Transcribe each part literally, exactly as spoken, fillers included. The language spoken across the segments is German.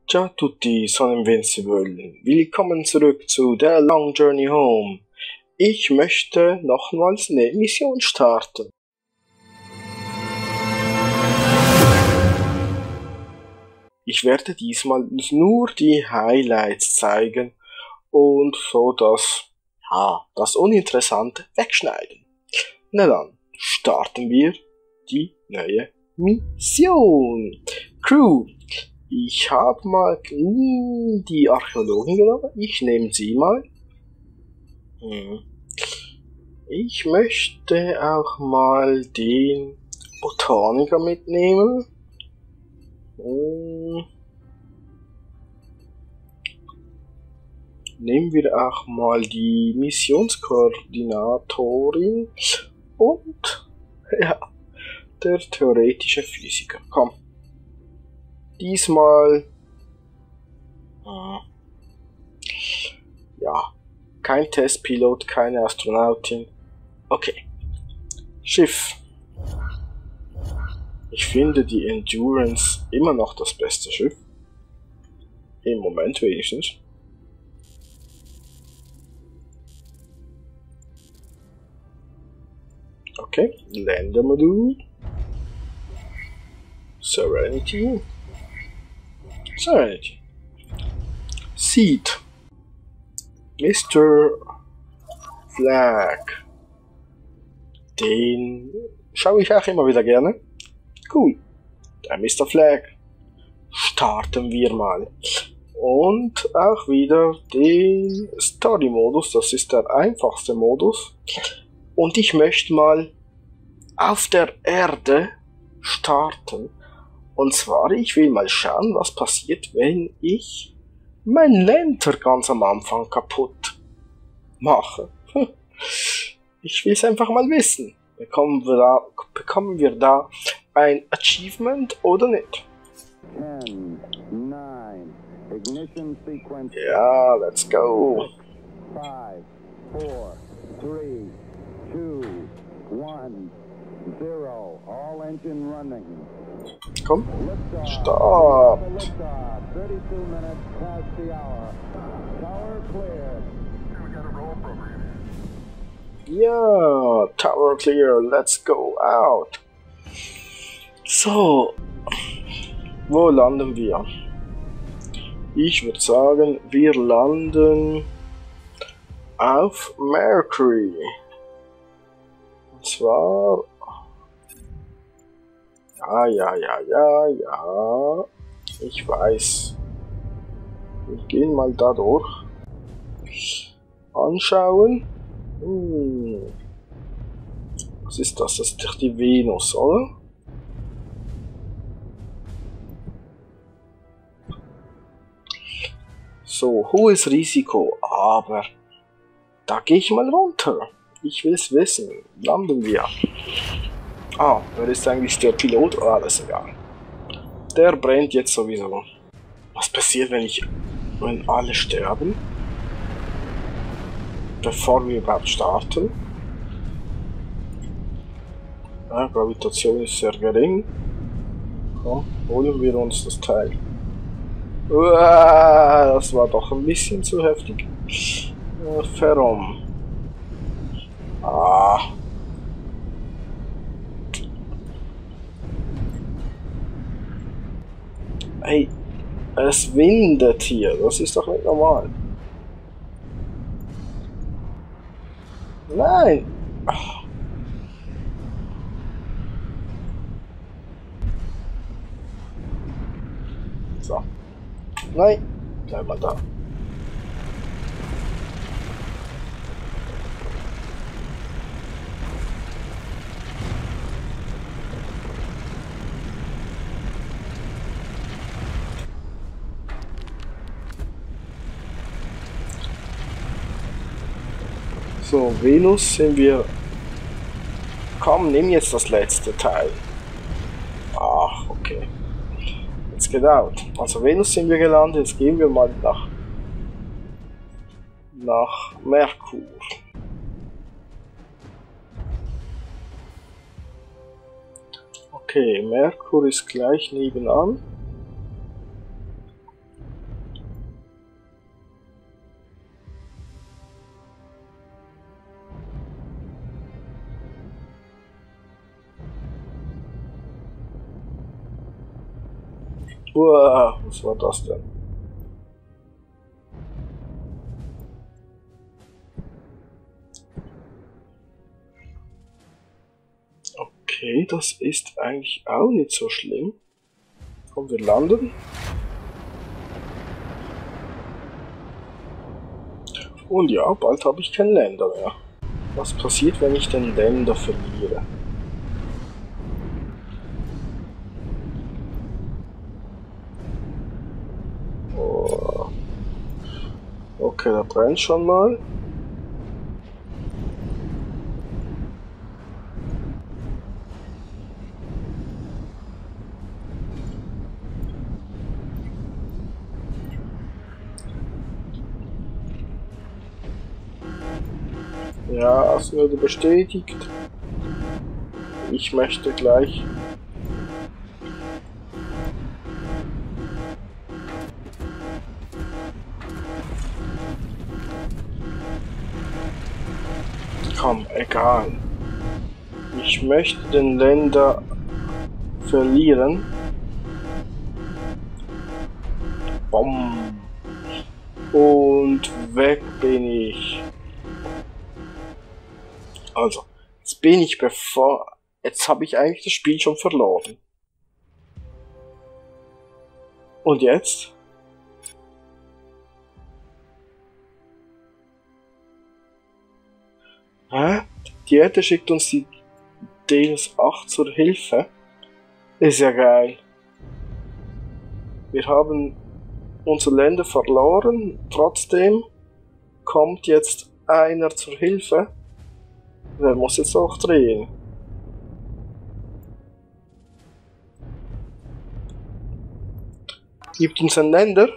Ciao a tutti, sono Invincible. Willkommen zurück zu der Long Journey Home. Ich möchte nochmals eine Mission starten. Ich werde diesmal nur die Highlights zeigen und so das, ja, das Uninteressante wegschneiden. Na dann, starten wir die neue Mission. Crew. Ich habe mal nie die Archäologin genommen. Ich nehme sie mal. Hm. Ich möchte auch mal den Botaniker mitnehmen. Hm. Nehmen wir auch mal die Missionskoordinatorin und ja, der theoretische Physiker. Komm. Diesmal äh, ja, kein Testpilot, keine Astronautin. Okay. Schiff. Ich finde die Endurance immer noch das beste Schiff. Im Moment wenigstens. Okay, Ländermodul. Serenity. Serenity. Seed. Mister Flag. Den schaue ich auch immer wieder gerne. Cool. Der Mister Flag. Starten wir mal. Und auch wieder den Story-Modus. Das ist der einfachste Modus. Und ich möchte mal auf der Erde starten. Und zwar, ich will mal schauen, was passiert, wenn ich mein Lantern ganz am Anfang kaputt mache. Ich will es einfach mal wissen. Bekommen wir da, bekommen wir da ein Achievement oder nicht? ten, nine, ignition sequence. Ja, let's go. five, four, three, two, one, zero. All engine running. Komm, Liftoff. Start. Liftoff. thirty-two minutes past the hour. Tower cleared. We got a roll program. Ja, Tower clear, let's go out. So, wo landen wir? Ich würde sagen, wir landen auf Mercury. Und zwar... Ja, ja, ja, ja, ja. Ich weiß. Wir gehen mal da durch. Anschauen. Hm. Was ist das? Das ist doch die Venus, oder? So, hohes Risiko, aber da gehe ich mal runter. Ich will es wissen. Landen wir. Ah, wer ist eigentlich der Pilot? Ah, das ist egal. Der brennt jetzt sowieso. Was passiert, wenn ich, wenn alle sterben? Bevor wir überhaupt starten. Ja, Gravitation ist sehr gering. Komm, holen wir uns das Teil. Uah, das war doch ein bisschen zu heftig. Ja, Ferrom. Ah. Hey, es windet hier. Das ist doch nicht normal. Nein! Ach. So. Nein! Bleib mal da. So, Venus sind wir. Komm, nimm jetzt das letzte Teil. Ach, okay. Jetzt geht out. Also Venus sind wir gelandet, jetzt gehen wir mal nach nach Merkur. Okay, Merkur ist gleich nebenan. Uah, was war das denn? Okay, das ist eigentlich auch nicht so schlimm. Komm, wir landen. Und ja, bald habe ich keinen Länder mehr. Was passiert, wenn ich den Länder verliere? Oh. Okay, da brennt schon mal. Ja, es wurde bestätigt. Ich möchte gleich. Komm, egal. Ich möchte den Länder verlieren. Bom. Und weg bin ich. Also, jetzt bin ich bevor... Jetzt habe ich eigentlich das Spiel schon verloren. Und jetzt? Hä? Die Erde schickt uns die Deus acht zur Hilfe. Ist ja geil. Wir haben unsere Länder verloren. Trotzdem kommt jetzt einer zur Hilfe. Der muss jetzt auch drehen. Gibt uns ein Länder.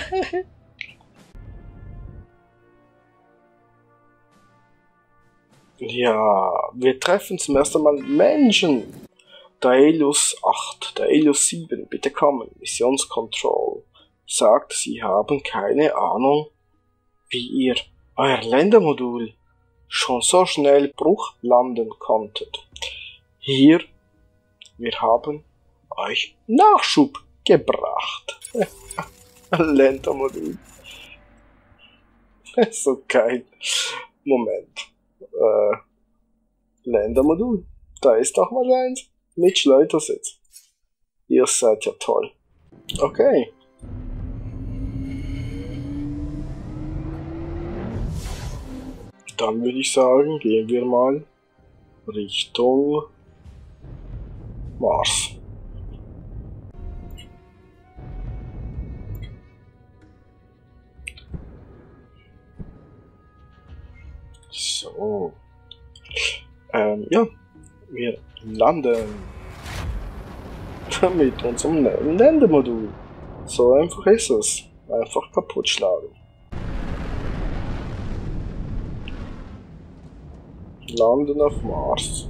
Ja, wir treffen zum ersten Mal Menschen. Daelius acht, Daelius sieben, bitte kommen. Missionskontroll. Sagt, Sie haben keine Ahnung, wie ihr euer Ländermodul schon so schnell Bruch landen konntet. Hier, wir haben euch Nachschub gebracht. Ländermodul. So geil. Moment. Äh, Ländermodul. Da ist doch mal eins. Mit Schleudersitz. Ihr seid ja toll. Okay. Dann würde ich sagen, gehen wir mal Richtung Mars. So. Ähm, ja. Wir landen. Mit unserem Ländermodul. So einfach ist es. Einfach kaputt schlagen. Landen auf Mars.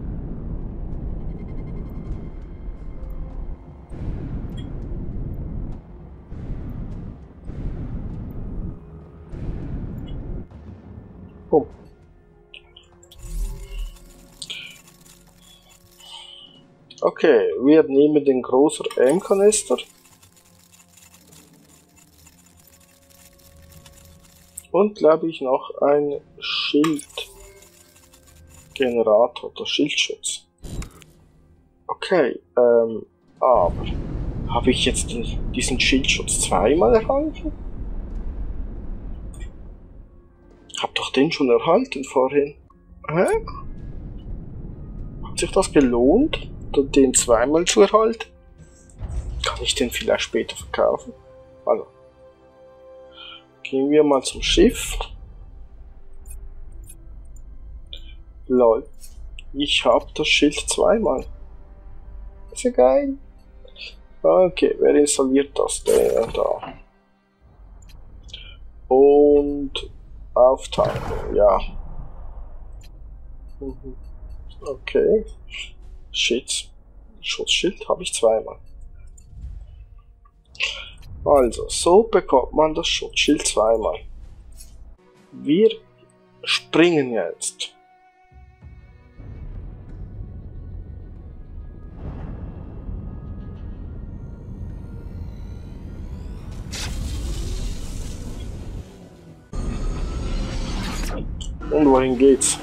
Oh. Okay, wir nehmen den großen M-Kanister. Und glaube ich noch ein Schildgenerator oder Schildschutz. Okay, ähm, aber habe ich jetzt den, diesen Schildschutz zweimal erhalten? Hab doch den schon erhalten vorhin. Hä? Hat sich das gelohnt, den zweimal zu erhalten? Kann ich den vielleicht später verkaufen? Also. Gehen wir mal zum Schiff. Lol. Ich habe das Schild zweimal. Ist ja geil. Okay, wer installiert das? Der da. Und auftanken, ja. Okay. Shit. Schutzschild habe ich zweimal. Also, so bekommt man das Schutzschild zweimal. Wir springen jetzt. Und wohin geht's?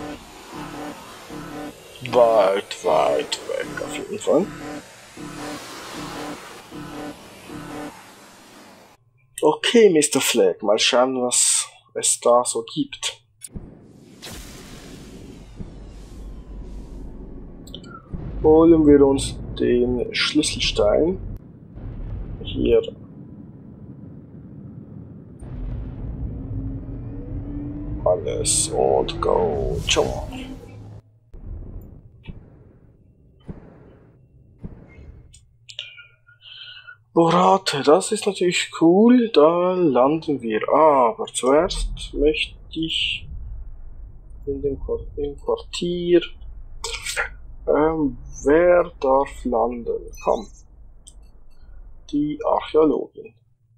Weit, weit weg auf jeden Fall. Okay, Mister Flag, mal schauen, was es da so gibt. Holen wir uns den Schlüsselstein hier. Alles und go, jump. Borate, das ist natürlich cool, da landen wir. Aber zuerst möchte ich in dem Quartier. Ähm, wer darf landen? Komm. Die Archäologin.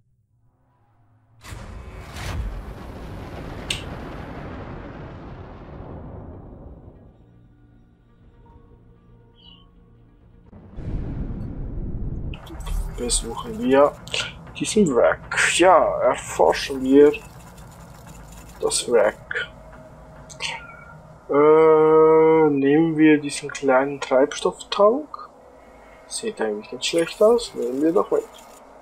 Besuchen wir diesen Wrack. Ja, erforschen wir das Wrack. Äh, nehmen wir diesen kleinen Treibstofftank. Sieht eigentlich nicht schlecht aus. Nehmen wir doch mit.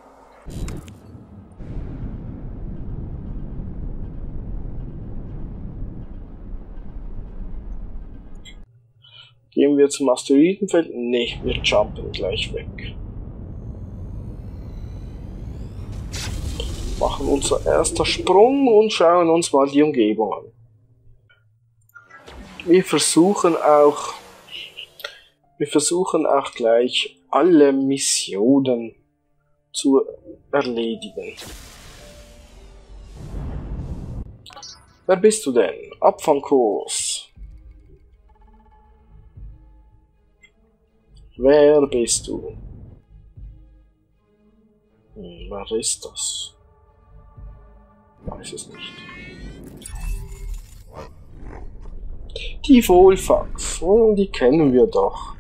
Gehen wir zum Asteroidenfeld? Ne, wir jumpen gleich weg. Machen unser erster Sprung und schauen uns mal die Umgebung an. Wir versuchen auch, wir versuchen auch gleich alle Missionen zu erledigen. Wer bist du denn? Abfangkurs. Wer bist du? Hm, wer ist das? Weiß es nicht. Die Volfax, oh, die kennen wir doch.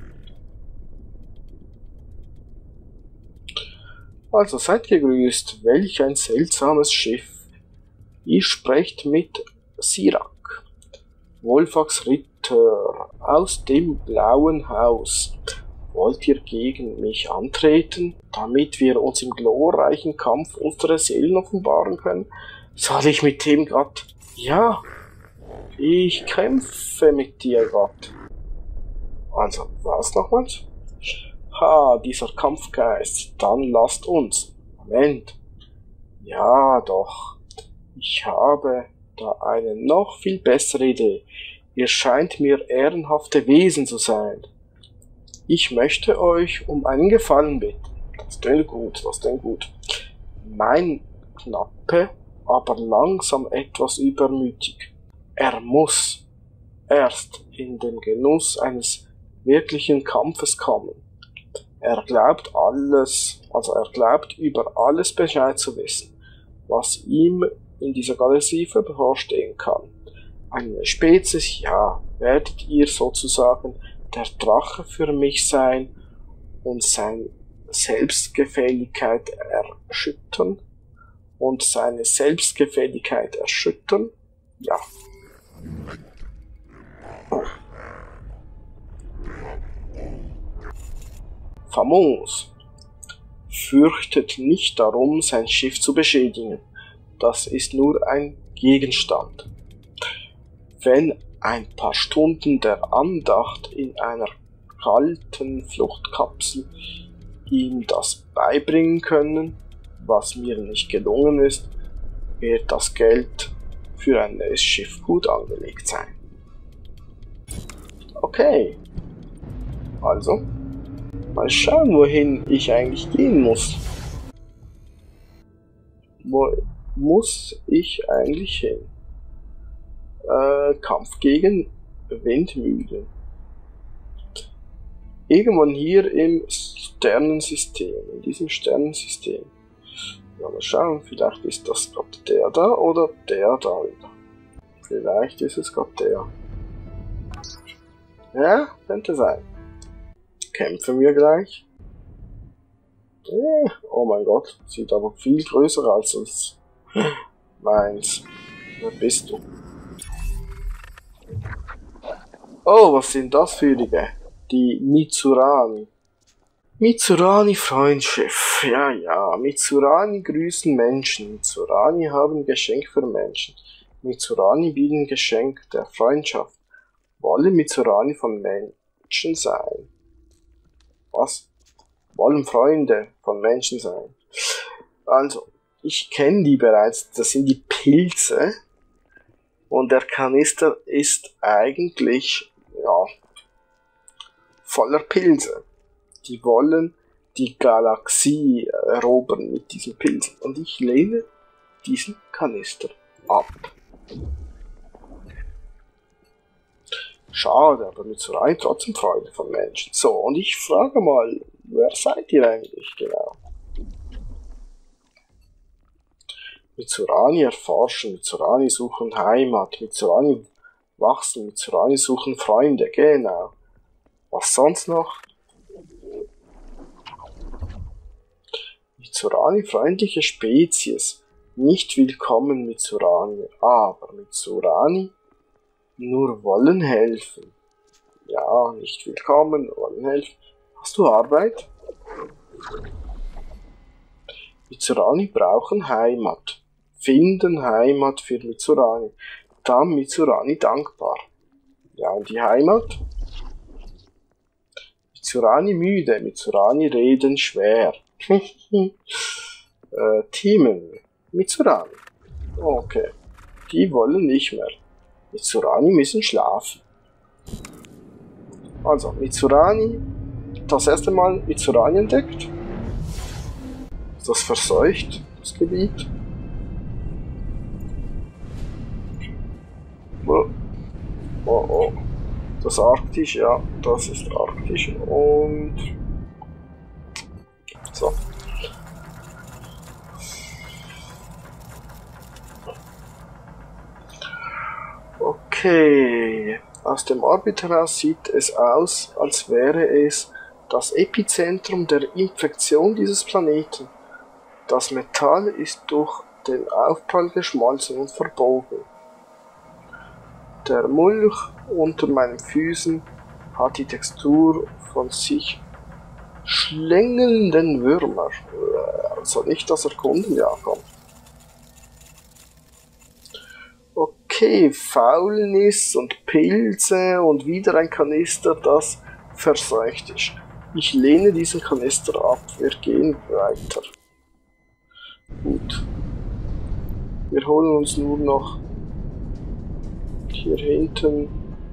Also seid gegrüßt, welch ein seltsames Schiff. Ihr sprecht mit Sirak, Volfax Ritter aus dem Blauen Haus. Wollt ihr gegen mich antreten, damit wir uns im glorreichen Kampf unsere Seelen offenbaren können? Soll ich mit dem Gott? Ja, ich kämpfe mit dir, Gott. Also, was nochmals? Ha, dieser Kampfgeist, dann lasst uns. Moment. Ja, doch. Ich habe da eine noch viel bessere Idee. Ihr scheint mir ehrenhafte Wesen zu sein. Ich möchte euch um einen Gefallen bitten. Das klingt gut, das klingt gut. Mein Knappe, aber langsam etwas übermütig. Er muss erst in den Genuss eines wirklichen Kampfes kommen. Er glaubt alles, also er glaubt über alles Bescheid zu wissen, was ihm in dieser Galaxie bevorstehen kann. Eine Spezies, ja, werdet ihr sozusagen der Drache für mich sein und seine Selbstgefälligkeit erschüttern und seine Selbstgefälligkeit erschüttern, ja. Famos fürchtet nicht darum, sein Schiff zu beschädigen. Das ist nur ein Gegenstand. Wenn ein paar Stunden der Andacht in einer kalten Fluchtkapsel ihm das beibringen können, was mir nicht gelungen ist, wird das Geld für ein neues Schiff gut angelegt sein. Okay, also mal schauen, wohin ich eigentlich gehen muss. Wo muss ich eigentlich hin? Äh, Kampf gegen Windmühlen. Irgendwann hier im Sternensystem, in diesem Sternensystem. Ja, mal schauen, vielleicht ist das gerade der da oder der da wieder. Vielleicht ist es gerade der. Ja, könnte sein. Kämpfen wir gleich. Oh mein Gott, sieht aber viel größer aus als meins. Wer bist du? Oh, was sind das für die? Die Mitsurani. Mitsurani Freundschiff. Ja, ja. Mitsurani grüßen Menschen. Mitsurani haben Geschenk für Menschen. Mitsurani bieten Geschenk der Freundschaft. Wollen Mitsurani von Menschen sein? Was? Wollen Freunde von Menschen sein? Also, ich kenne die bereits. Das sind die Pilze. Und der Kanister ist eigentlich, ja, voller Pilze. Die wollen die Galaxie erobern mit diesen Pilzen. Und ich lehne diesen Kanister ab. Schade, aber Mitsurani trotzdem Freunde von Menschen. So, und ich frage mal, wer seid ihr eigentlich genau? Mitsurani erforschen, Mitsurani suchen Heimat, Mitsurani wachsen, Mitsurani suchen Freunde, genau. Was sonst noch? Mitsurani freundliche Spezies, nicht willkommen Mitsurani, aber Mitsurani nur wollen helfen. Ja, nicht willkommen, wollen helfen. Hast du Arbeit? Mitsurani brauchen Heimat. Finden Heimat für Mitsurani. Dann Mitsurani dankbar. Ja, und die Heimat? Mitsurani müde, Mitsurani reden schwer. äh, Themen. Mitsurani. Okay. Die wollen nicht mehr. Mitsurani müssen schlafen. Also, Mitsurani, das erste Mal Mitsurani entdeckt. Ist das verseucht, das Gebiet? Oh, oh, oh. Das Arktisch, ja, das ist Arktisch und so. Okay, aus dem Orbit heraus sieht es aus, als wäre es das Epizentrum der Infektion dieses Planeten. Das Metall ist durch den Aufprall geschmolzen und verbogen. Der Mulch unter meinen Füßen hat die Textur von sich schlängelnden Würmer. Also nicht das Erkunden, ja, komm. Okay, Faulnis und Pilze und wieder ein Kanister, das verseucht ist. Ich lehne diesen Kanister ab, wir gehen weiter. Gut. Wir holen uns nur noch hier hinten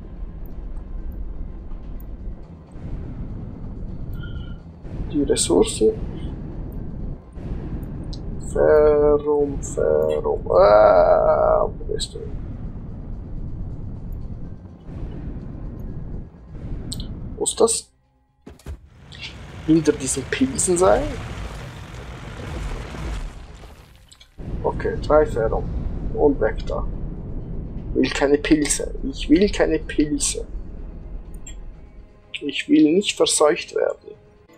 die Ressourcen. Ferrum, Ferrum. Ah, wo bist du? Muss das hinter diesen Pilzen sein? Okay, drei Ferrum. Und weg da. Ich will keine Pilze. Ich will keine Pilze. Ich will nicht verseucht werden.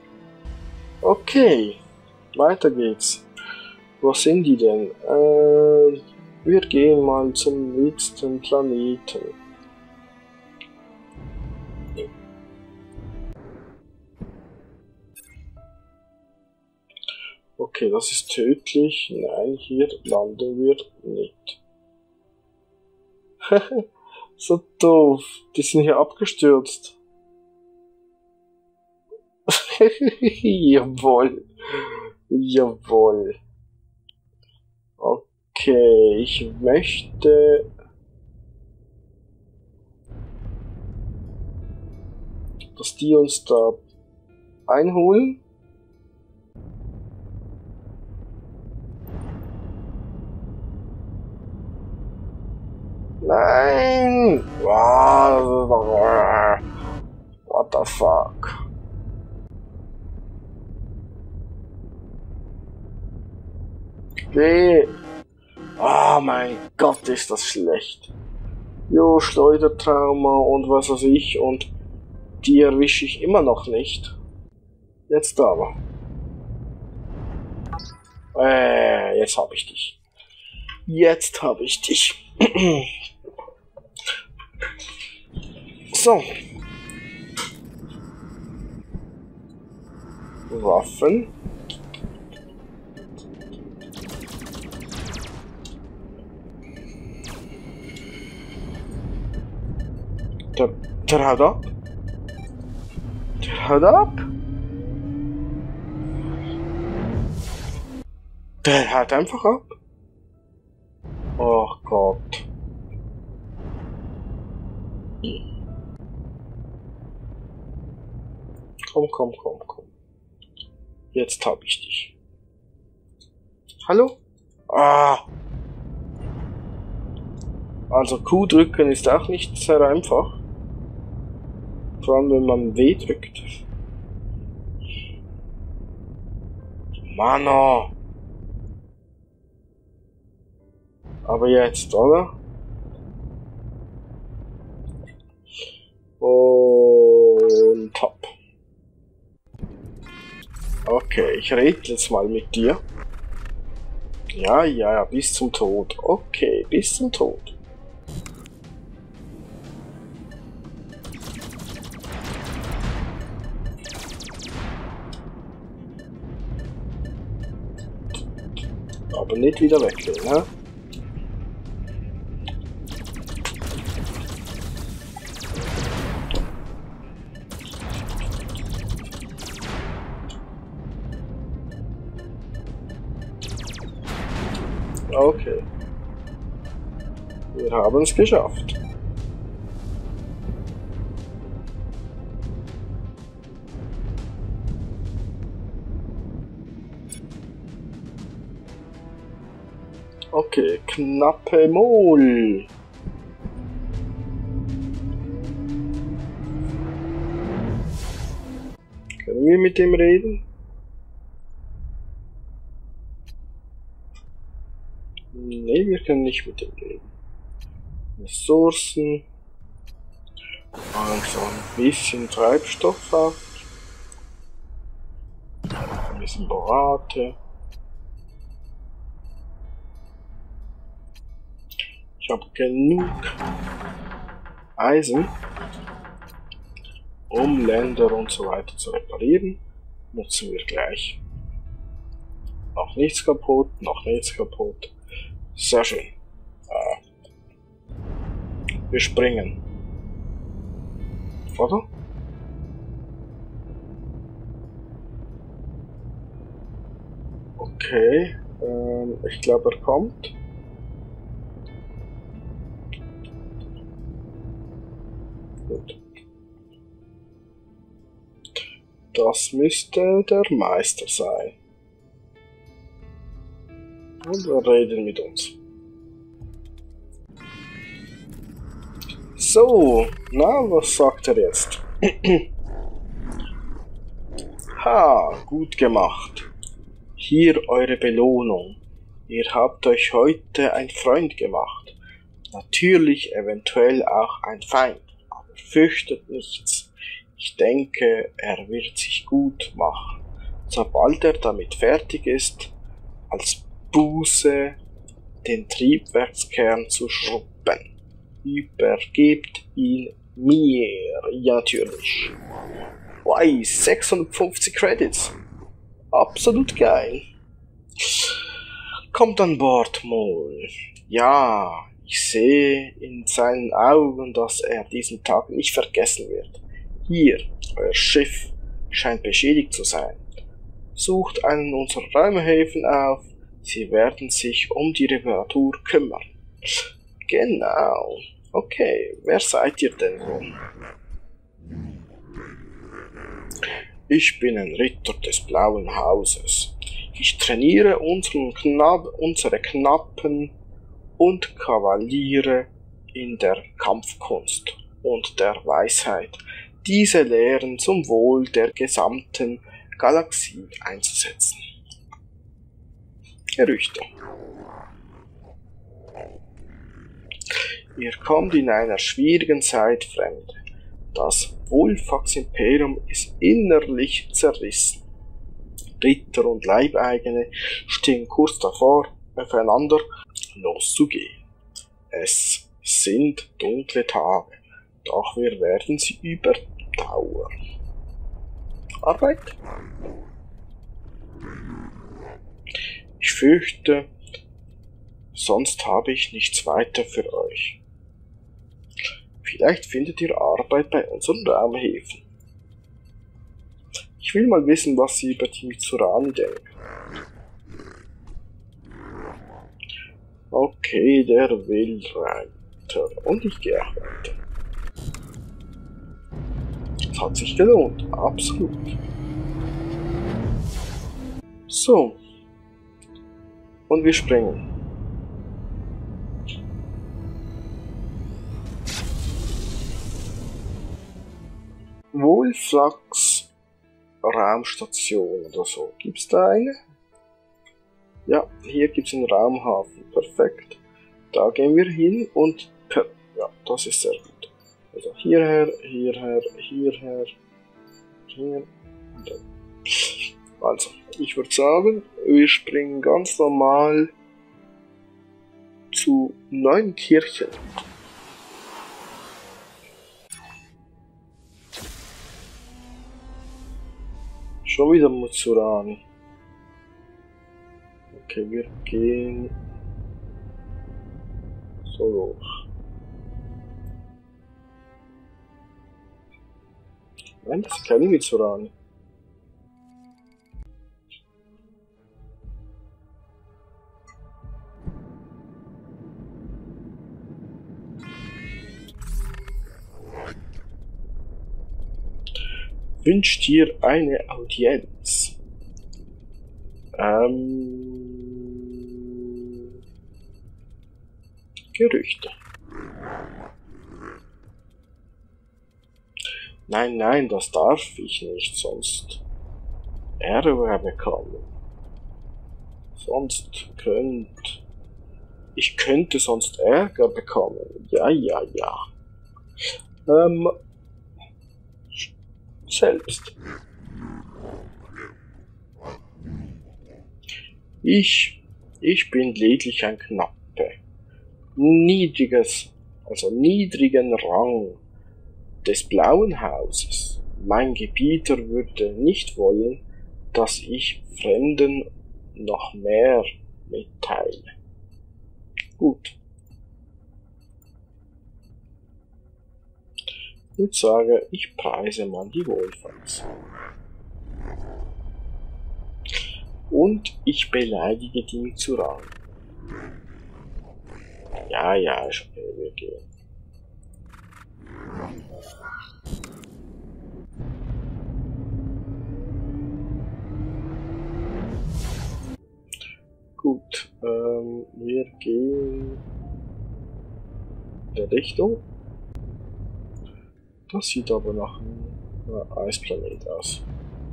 Okay, weiter geht's. Wo sind die denn? Äh, wir gehen mal zum nächsten Planeten. Okay, das ist tödlich. Nein, hier landen wir nicht. So doof. Die sind hier abgestürzt. Jawohl. Jawohl. Okay, ich möchte... dass die uns da einholen. Nein! What the fuck? Geh! Oh mein Gott, ist das schlecht. Jo, Schleudertrauma und was weiß ich, und die erwische ich immer noch nicht. Jetzt aber. Äh, jetzt habe ich dich. Jetzt habe ich dich. So. Waffen. Der, der haut ab. Der haut ab. Der haut einfach ab. Oh Gott. Komm, komm, komm, komm. Jetzt hab ich dich. Hallo? Ah. Also Q drücken ist auch nicht sehr einfach. Vor allem wenn man W drückt. Mano. Aber jetzt, oder? Und top. Okay, ich rede jetzt mal mit dir. Ja, ja, ja, bis zum Tod. Okay, bis zum Tod. Aber nicht wieder weggehen, ne? Okay. Wir haben es geschafft. Okay, knappe Mol. Können wir mit dem reden? Nee, wir können nicht mit dem reden. Ressourcen. Also ein bisschen Treibstoff ab. Ein bisschen Borate. Ich habe genug Eisen, um Länder und so weiter zu reparieren. Nutzen wir gleich. Noch nichts kaputt, noch nichts kaputt. Sehr schön. Äh, wir springen. Oder? Okay. Ähm, ich glaube, er kommt. Gut. Das müsste der Meister sein. Und er redet mit uns. So, na, was sagt er jetzt? Ha, gut gemacht. Hier eure Belohnung. Ihr habt euch heute ein Freund gemacht. Natürlich eventuell auch ein Feind, aber fürchtet nichts. Ich denke, er wird sich gut machen, sobald er damit fertig ist, als Buße den Triebwerkskern zu schrubben. Übergebt ihn mir. Ja, natürlich. Wow, sechshundertfünfzig Credits. Absolut geil. Kommt an Bord, Mol. Ja, ich sehe in seinen Augen, dass er diesen Tag nicht vergessen wird. Hier, euer Schiff scheint beschädigt zu sein. Sucht einen unserer Räumhäfen auf. Sie werden sich um die Reparatur kümmern. Genau. Okay, wer seid ihr denn so? Ich bin ein Ritter des Blauen Hauses. Ich trainiere unseren Knapp, unsere Knappen und Kavaliere in der Kampfkunst und der Weisheit, diese Lehren zum Wohl der gesamten Galaxie einzusetzen. Gerüchte. Ihr kommt in einer schwierigen Zeit, Fremde. Das Wohlfax-Imperium ist innerlich zerrissen. Ritter und Leibeigene stehen kurz davor, aufeinander loszugehen. Es sind dunkle Tage. Doch wir werden sie überdauern. Arbeit? Ich fürchte, sonst habe ich nichts weiter für euch. Vielleicht findet ihr Arbeit bei unseren Raumhäfen. Ich will mal wissen, was sie über die Mizurani denken. Okay, der will weiter. Und ich gehe auch weiter. Es hat sich gelohnt, absolut. So. Und wir springen. Wolflax Raumstation oder so. Gibt's da eine? Ja, hier gibt's einen Raumhafen. Perfekt. Da gehen wir hin und per ja, das ist sehr gut. Also hierher, hierher, hierher, hier und dann. Also, ich würde sagen, wir springen ganz normal zu Neunkirchen. Schon wieder Mizurani. Okay, wir gehen so hoch. Nein, das ist keine Mizurani. Wünscht dir eine Audienz? Ähm, Gerüchte. Nein, nein, das darf ich nicht, sonst Ärger bekommen. Sonst könnt... Ich könnte sonst Ärger bekommen. Ja, ja, ja. Ähm... Selbst. Ich, ich bin lediglich ein Knappe, niedriges, also niedrigen Rang des Blauen Hauses. Mein Gebieter würde nicht wollen, dass ich Fremden noch mehr mitteile. Gut. Ich würde sagen, ich preise mal die Wolfrax. Und ich beleidige die Mizurani. Ja, ja, ist okay, wir gehen. Gut, ähm, wir gehen in der Richtung. Das sieht aber nach einem äh, Eisplanet aus.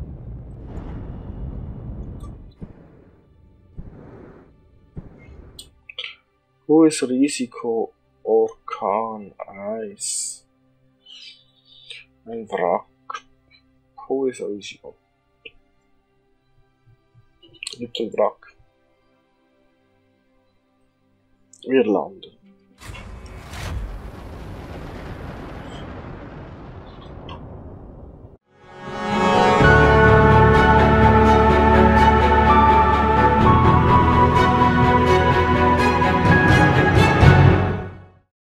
Hohes Risiko, Orkan, Eis. Ein Wrack. Hohes Risiko. Gibt ein Wrack. Wir landen.